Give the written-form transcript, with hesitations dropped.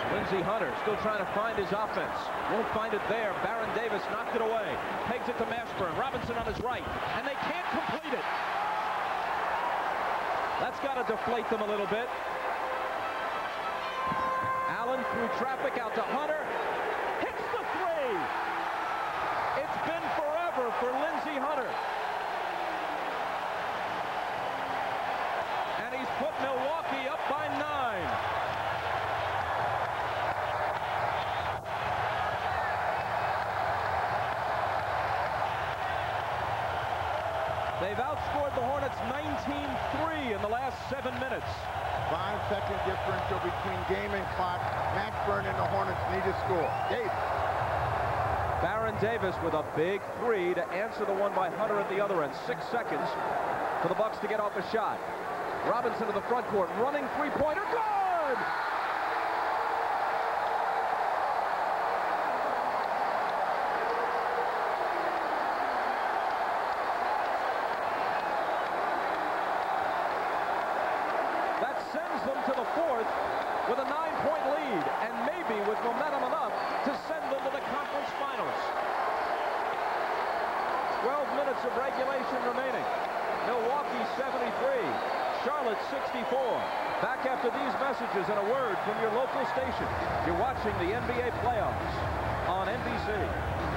Lindsey Hunter still trying to find his offense. Won't find it there. Baron Davis knocked it away. Pegs it to Mashburn. Robinson on his right. And they can't complete it. That's got to deflate them a little bit. Allen through traffic out to Hunter. Hits the three. It's been forever for Lindsey Hunter. And he's put Milwaukee up by 9. They've outscored the Hornets 19-3 in the last 7 minutes. 5-second differential between game and clock. Mashburn and the Hornets need to score. Davis. Baron Davis with a big three to answer the one by Hunter at the other end. 6 seconds for the Bucks to get off a shot. Robinson to the front court, running three-pointer. Good! Sends them to the fourth with a 9-point lead, and maybe with momentum enough to send them to the conference finals. 12 minutes of regulation remaining. Milwaukee 73, Charlotte 64. Back after these messages and a word from your local station. You're watching the NBA playoffs on NBC.